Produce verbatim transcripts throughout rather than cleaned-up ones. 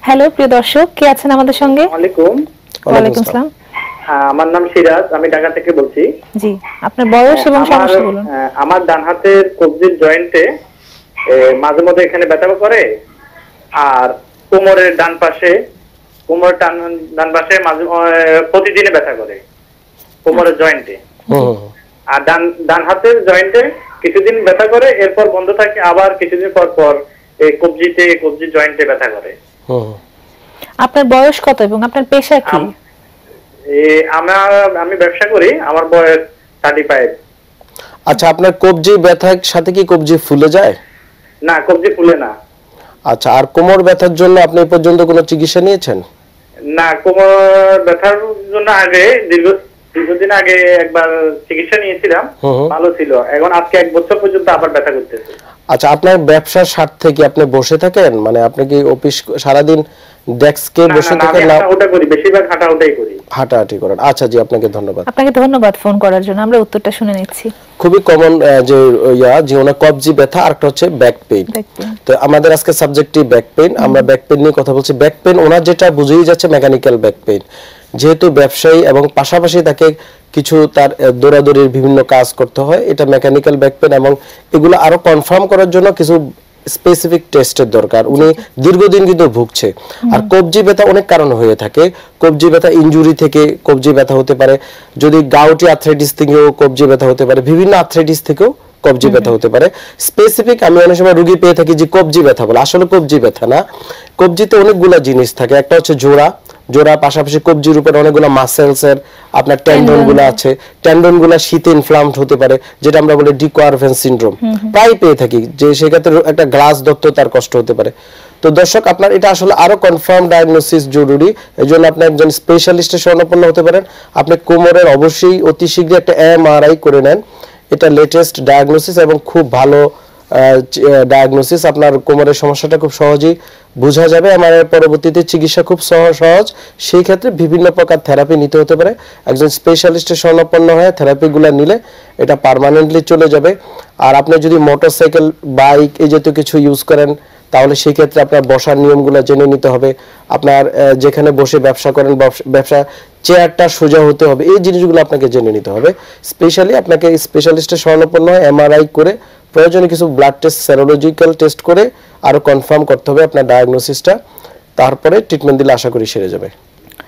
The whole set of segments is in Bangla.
হ্যালো প্রিয় দর্শক, কে আছেন আমাদের সঙ্গে? ওয়ালাইকুম ওয়ালাইকুম আসসালাম। হ্যাঁ, আমার নাম সিরাজ, আমি ঢাকা থেকে বলছি। জি, আপনার বয়স এবং সমস্যা বলুন। আমার ডান হাতের কবজির জয়েন্টে মাঝে মধ্যে এখানে ব্যথা করে, আর কোমরের ডান পাশে কোমরের ডান পাশে মাঝে প্রতিদিনে ব্যথা করে কোমরের জয়েন্টে। আর ডান ডান হাতের জয়েন্টে কিছুদিন ব্যথা করে, এরপর বন্ধ থাকে, আবার কিছুদিন পর পর এই কবজিতে কবজি জয়েন্টে ব্যথা করে। আপনার বয়স কত এবং আপনার পেশা কি? আমার আমি ব্যবসা করি, আমার বয়স থার্টি ফাইভ। আচ্ছা, আপনার কবজি ব্যথার সাথে কি কবজি ফুলে যায়? না, কবজি ফুলে না। আচ্ছা, আর কোমর ব্যথার জন্য আপনি এই পর্যন্ত কোনো চিকিৎসা নিয়েছেন? না, কোমর ব্যথার জন্য আগে দীর্ঘ দীর্ঘদিন আগে একবার চিকিৎসা নিয়েছিলাম, ভালো ছিল। এখন আজকে এক বছর পর্যন্ত আবার ব্যথা করতেছে। আচ্ছা, আপনার ব্যবসার স্বার্থে কি আপনি বসে থাকেন? মানে আপনি কি অফিস সারাদিন ডেস্কে বসে থাকেন না? না, ওটা করি, বেশিরভাগ হাঁটাহাঁটাই করি। হাঁটাহাঁটি করেন। আচ্ছা জি, আপনাকে ধন্যবাদ। আপনাকে ধন্যবাদ ফোন করার জন্য। আমরা উত্তরটা শুনে নিচ্ছি। খুবই কমন যে ইয়া জীবনে কবজি ব্যথা, আর একটা হচ্ছে ব্যাক পেইন। তো আমাদের আজকে সাবজেক্টই ব্যাক পেইন। আমরা ব্যাক পেইন নিয়ে কথা বলছি। ব্যাক পেইন ওনার যেটা বুঝেই যাচ্ছে মেকানিক্যাল ব্যাক পেইন। যেহেতু ব্যবসায়ী এবং পাশাপাশি তাকে কিছু তার দৌড়াদৌড়ির বিভিন্ন কাজ করতে হয়, এটা মেকানিক্যাল ব্যাক পেইন। এবং এগুলো আরো কনফার্ম করার জন্য কিছু স্পেসিফিক টেস্টের দরকার। উনি দীর্ঘদিন কিন্তু ভুগছে। আর কবজি ব্যথা অনেক কারণ হয়ে থাকে। কবজি ব্যথা ইনজুরি থেকে কবজি ব্যথা হতে পারে, যদি গাউটি আর্থ্রাইটিস থেকেও কবজি ব্যথা হতে পারে, বিভিন্ন আর্থ্রাইটিস থেকেও কবজি ব্যথা হতে পারে। স্পেসিফিক আমি অনেক সময় রোগী পেয়ে থাকি যে কবজি ব্যথা বলে, আসলে কবজি ব্যথা না। কবজিতে অনেকগুলো জিনিস থাকে। একটা হচ্ছে জোড়া, জোড়া পাশাপাশি কবজির উপর অনেকগুলো মাসেলস এর আপনার টেন্ডন গুলো আছে। টেন্ডন গুলো শীতে ইনফ্লামড হতে পারে, যেটা আমরা বলি ডিকোয়ারভেন্স সিনড্রোম, প্রায় পেয়ে থাকি। যে সেক্ষেত্রে একটা গ্লাস দত্ত তার কষ্ট হতে পারে। তো দর্শক, আপনার এটা আসলে আরো কনফার্ম ডায়াগনোসিস জরুরি। এই জন্য আপনি একজন স্পেশালিস্টের শরণাপন্ন হতে পারেন। আপনি কোমরের অবশ্যই অতি শীঘ্রই একটা এমআরআই করে নেন। এটা লেটেস্ট ডায়াগনোসিস এবং খুব ভালো ডায়াগনোসিস। আপনার কোমরের সমস্যাটা খুব সহজেই বোঝা যাবে। আমার পরবর্তীতে চিকিৎসা খুব সহজ। সেই ক্ষেত্রে বিভিন্ন প্রকার থেরাপি নিতে হতে পারে। একজন স্পেশালিস্টের শরণাপন্ন হয়ে থেরাপিগুলো নিলে এটা পার্মানেন্টলি চলে যাবে। আর আপনি যদি মোটরসাইকেল, বাইক এই জাতীয় কিছু ইউজ করেন, তাহলে সেই ক্ষেত্রে আপনার বসার নিয়মগুলো জেনে নিতে হবে। আপনার যেখানে বসে ব্যবসা করেন, ব্যবসা চেয়ারটা সোজা হতে হবে, এই জিনিসগুলো আপনাকে জেনে নিতে হবে। স্পেশালি আপনাকে স্পেশালিস্টের শরণাপন্ন হয়ে এমআরআই করে, প্রয়োজনে কিছু ব্লাড টেস্ট, সেরোলজিক্যাল টেস্ট করে আরো কনফার্ম করতে হবে আপনার ডায়াগনোসিসটা। তারপরে ট্রিটমেন্ট দিলে আশা করি সেরে যাবে।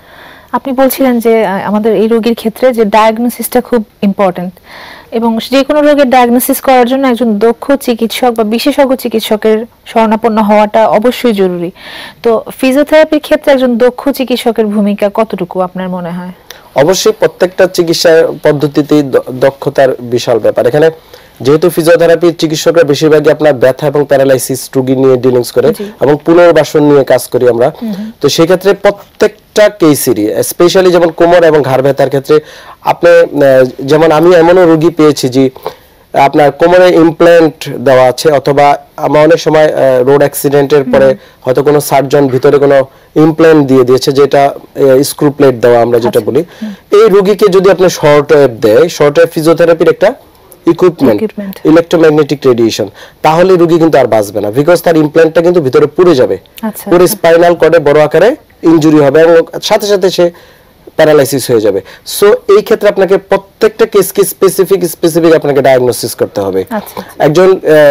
আপনি বলছিলেন যে আমাদের এই রোগীর ক্ষেত্রে যে ডায়াগনোসিসটা খুব ইম্পর্টেন্ট, এবং যে কোনো রোগের ডায়াগনোসিস করার জন্য একজন দক্ষ চিকিৎসক বা বিশেষজ্ঞ চিকিৎসকের শরণাপন্ন হওয়াটা অবশ্যই জরুরি। তো ফিজিওথেরাপির ক্ষেত্রে একজন দক্ষ চিকিৎসকের ভূমিকা কতটুকু আপনার মনে হয়? অবশ্যই প্রত্যেকটা চিকিৎসা পদ্ধতিতেই দক্ষতার বিশাল ব্যাপার। এখানে যেহেতু ফিজিওথেরাপির চিকিৎসকরা বেশিরভাগই আপনার ব্যথা এবং প্যারালাইসিস রোগী নিয়ে ডিলিংস করে এবং পুনর্বাসন নিয়ে কাজ করি আমরা। তো সেই ক্ষেত্রে প্রত্যেকটা কেসেরই, স্পেশালি যেমন কোমর এবং ঘাড় ব্যথার ক্ষেত্রে আপনি, যেমন আমি এমনও রোগী পেয়েছি যে আপনার কোমরে ইমপ্ল্যান্ট দেওয়া আছে, অথবা আমরা অনেক সময় রোড অ্যাক্সিডেন্টের পরে হয়তো কোনো সার্জন ভিতরে কোনো ইমপ্ল্যান্ট দিয়ে দিয়েছে, যেটা স্ক্রু প্লেট দেওয়া আমরা যেটা বলি। এই রোগীকে যদি আপনি শর্ট ওয়েভ দেয়, শর্ট ওয়েভ ফিজিওথেরাপির একটা ইকুইপমেন্ট, ইলেকট্রোম্যাগনেটিক রেডিয়েশন, তাহলে রোগী কিন্তু আর বাঁচবে না। বিকজ তার ইমপ্ল্যান্টটা কিন্তু ভিতরে পুড়ে যাবে, পুরো স্পাইনাল কর্ডে বড় আকারে ইনজুরি হবে এবং সাথে সাথে সে প্যারালাইসিস হয়ে যাবে। সো এই ক্ষেত্রে আপনাকে প্রত্যেকটা কেসকে স্পেসিফিক স্পেসিফিক আপনাকে ডায়াগনোসিস করতে হবে। একজন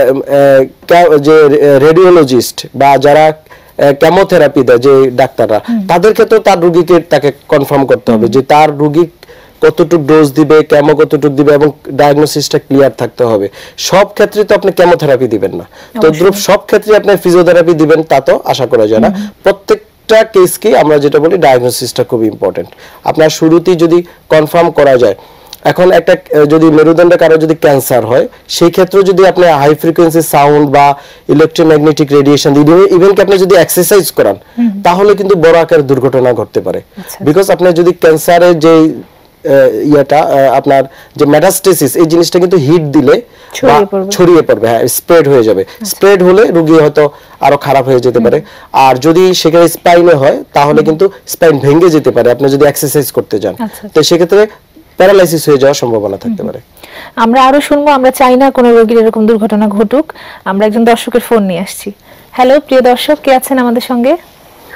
যে রেডিওলজিস্ট বা যারা কেমোথেরাপি দেয় যে ডাক্তাররা, তাদের ক্ষেত্রে তার রোগীকে তাকে কনফার্ম করতে হবে যে তার রোগী কতটুকু ডোজ দিবে, কেমো কতটুকু দিবে, এবং ডায়াগনোসিসটা ক্লিয়ার থাকতে হবে। সব ক্ষেত্রে তো আপনি কেমোথেরাপি দিবেন না, তো সব ক্ষেত্রে আপনি ফিজিওথেরাপি দিবেন তা তো আশা করা যায় না। প্রত্যেক কেসকে আমরা যেটা বলি ডায়াগনোসিসটা খুব ইম্পর্টেন্ট। আপনার শুরুতেই যদি কনফার্ম করা যায়, এখন একটা যদি মেরুদণ্ডে কারো যদি ক্যান্সার হয়, সেই ক্ষেত্রে যদি আপনি হাই ফ্রিকোয়েন্সি সাউন্ড বা ইলেকট্রোম্যাগনেটিক রেডিয়েশন দিয়ে, ইভেন কি আপনি যদি এক্সারসাইজ করান, তাহলে কিন্তু বড় আকার দুর্ঘটনা ঘটতে পারে। বিকজ আপনি যদি ক্যান্সারের যে ইয়াটা আপনার যে মেটাস্টেসিস, এই জিনিসটা কিন্তু হিট দিলে ছড়িয়ে পড়বে, হ্যাঁ স্প্রেড হয়ে যাবে। স্প্রেড হলে রোগী হয়তো আরো খারাপ হয়ে যেতে পারে। আর যদি সেখানে স্পাইনে হয়, তাহলে কিন্তু স্পাইন ভেঙে যেতে পারে আপনি যদি এক্সারসাইজ করতে যান। তো সেক্ষেত্রে প্যারালাইসিস হয়ে যাওয়ার সম্ভাবনা থাকতে পারে। আমরা আরো শুনবো, আমরা চাই না কোনো রোগীর এরকম দুর্ঘটনা ঘটুক। আমরা একজন দর্শকের ফোন নিয়ে আসছি। হ্যালো প্রিয় দর্শক, কে আছেন আমাদের সঙ্গে?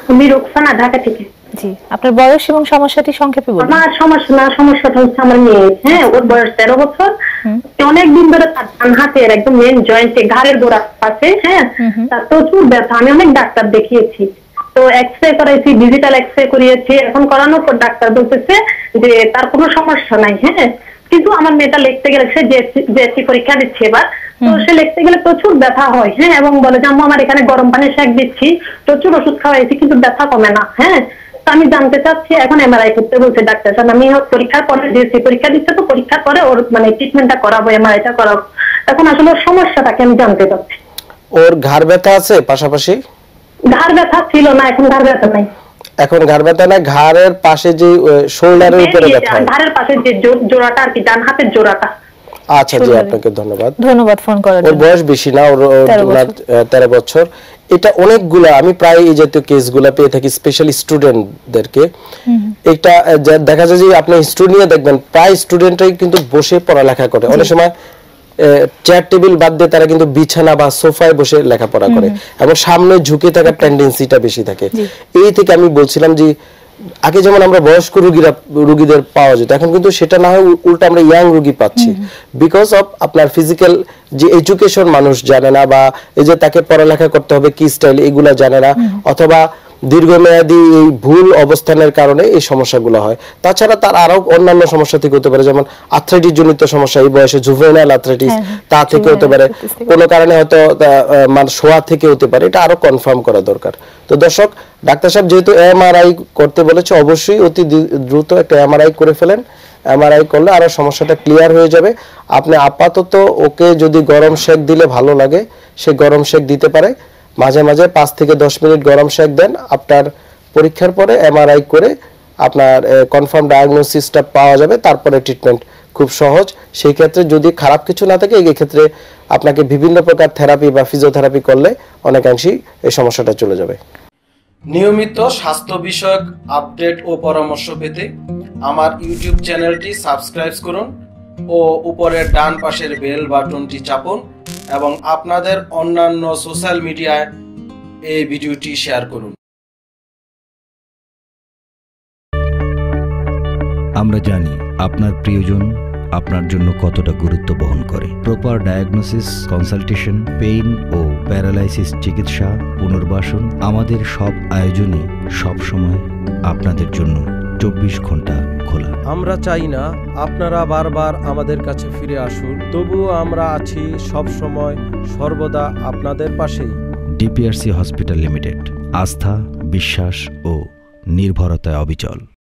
আমি রোকসানা, ঢাকা থেকে। জি, আপনার বয়স এবং সমস্যাটি সংক্ষেপে বলুন। আমার সমস্যা না, সমস্যাটা হচ্ছে আমার মেয়ে, হ্যাঁ, ওর বয়স তেরো বছর। অনেকদিন ধরে তার ডান হাতের একদম মেন জয়েন্টে ঘাড়ের গোড়ার পাশে, হ্যাঁ, তার প্রচুর ব্যথা। আমি অনেক ডাক্তার দেখিয়েছি, তো এক্সরে করাইছি, ডিজিটাল এক্সরে করিয়েছি। এখন করানোর পর ডাক্তার বলতেছে যে তার কোনো সমস্যা নাই, হ্যাঁ, কিন্তু আমার মেয়েটা লিখতে গেলে, সে জেএসসি পরীক্ষা দিচ্ছে এবার, তো সে লিখতে গেলে প্রচুর ব্যথা হয়, হ্যাঁ, এবং বলে যে আম্মু আমার এখানে গরম পানি সেক দিচ্ছি, প্রচুর ওষুধ খাওয়াইছি কিন্তু ব্যথা কমে না, হ্যাঁ। আমি জানতে চাচ্ছি, এখন এমআরআই করতে বলছে ডাক্তার, কারণ আমি পরীক্ষার পরে জেএসসি পরীক্ষা দিচ্ছে, তো পরীক্ষার পরে ওর মানে ট্রিটমেন্টটা করাবো, এমআরআইটা করাবো। এখন আসলে ওর সমস্যাটাকে আমি জানতে চাচ্ছি। ওর ঘাড় ব্যথা আছে পাশাপাশি? ঘাড় ব্যথা ছিল না, এখন ঘাড় ব্যথা নাই। এখন ঘাড় ব্যথা না, ঘাড়ের পাশে যে শোল্ডারের উপরে ব্যথা, ঘাড়ের পাশে যে জোড়াটা আর কি, ডান হাতের জোড়াটা। আচ্ছা জি, আপনাকে ধন্যবাদ। ধন্যবাদ ফোন করার জন্য। ওর বয়স বেশি না, ওর তেরো বছর। এটা অনেকগুলা, আমি প্রায় এই জাতীয় কেসগুলা পেয়ে থাকি, স্পেশালি স্টুডেন্টদেরকে। এটা দেখা যায় যে আপনি স্টুডেন্ট নিয়ে দেখবেন, প্রায় স্টুডেন্টরাই কিন্তু বসে পড়ালেখা করে। অনেক সময় চেয়ার টেবিল বাদ দিয়ে তারা কিন্তু বিছানা বা সোফায় বসে লেখাপড়া করে, এবং সামনে ঝুঁকে থাকার টেন্ডেন্সিটা বেশি থাকে। এই থেকে আমি বলছিলাম যে আগে যেমন আমরা বয়স্ক রোগীরা রোগীদের পাওয়া যেত, এখন কিন্তু সেটা না হয় উল্টা আমরা ইয়াং রোগী পাচ্ছি, বিকজ অফ আপনার ফিজিক্যাল যে এডুকেশন মানুষ জানে না, বা এই যে তাকে পড়ালেখা করতে হবে কি স্টাইল এগুলা জানে না, অথবা দীর্ঘমেয়াদী এই ভুল অবস্থানের কারণে এই সমস্যাগুলো হয়। তাছাড়া তার আরো অন্যান্য সমস্যা থেকে হতে পারে, যেমন আর্থ্রাইটিস জনিত সমস্যা, এই বয়সে জুভেনাইল আর্থ্রাইটিস, তা থেকে হতে পারে, কোনো কারণে হয়তো মানে শোয়া থেকে হতে পারে। এটা আরো কনফার্ম করা দরকার। তো দর্শক, ডাক্তার সাহেব যেহেতু এমআরআই করতে বলেছে, অবশ্যই অতি দ্রুত একটা এমআরআই করে ফেলেন। এমআরআই করলে আরো সমস্যাটা ক্লিয়ার হয়ে যাবে। আপনি আপাতত ওকে যদি গরম সেক দিলে ভালো লাগে, সে গরম সেক দিতে পারে। মাঝে মাঝে পাঁচ থেকে দশ মিনিট গরম সেক দেন। আপনার পরীক্ষার পরে এমআরআই করে আপনার কনফার্ম ডায়াগনোসিসটা পাওয়া যাবে, তারপরে ট্রিটমেন্ট খুব সহজ। সেই ক্ষেত্রে যদি খারাপ কিছু না থাকে, এই ক্ষেত্রে আপনাকে বিভিন্ন প্রকার থেরাপি বা ফিজিওথেরাপি করলে অনেকাংশেই এই সমস্যাটা চলে যাবে। নিয়মিত স্বাস্থ্য বিষয়ক আপডেট ও পরামর্শ পেতে আমার ইউটিউব চ্যানেলটি সাবস্ক্রাইব করুন ও উপরের ডান পাশের বেল বাটনটি চাপুন, এবং আপনাদের অন্যান্য সোশ্যাল মিডিয়ায় এই ভিডিওটি শেয়ার করুন। আমরা জানি আপনার প্রিয়জন আপনার জন্য কতটা গুরুত্ব বহন করে। প্রপার ডায়াগনোসিস, কনসালটেশন, পেইন ও প্যারালাইসিস চিকিৎসা, পুনর্বাসন, আমাদের সব আয়োজনই সবসময় আপনাদের জন্য চব্বিশ ঘন্টা খোলা। আমরা চাই না আপনারা বারবার আমাদের কাছে ফিরে আসুন, তবুও আমরা আছি সব সময় সর্বদা আপনাদের পাশেই। ডিপিআরসি হসপিটাল লিমিটেড, আস্থা, বিশ্বাস ও নির্ভরতায় অবিচল।